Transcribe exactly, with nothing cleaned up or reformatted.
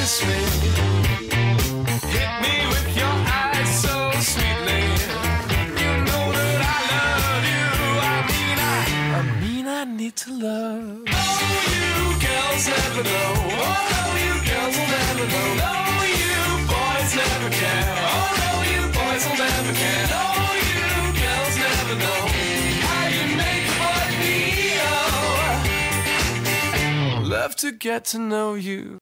kiss me. Hit me with your eyes so sweetly. You know that I love you. I mean, I, I mean, I need to love. Oh, you girls never know. Oh, no, you girls will never know. No, you boys never care. Oh, no, you boys will never care. No, you girls never know how you make fun of me. Oh, love to get to know you.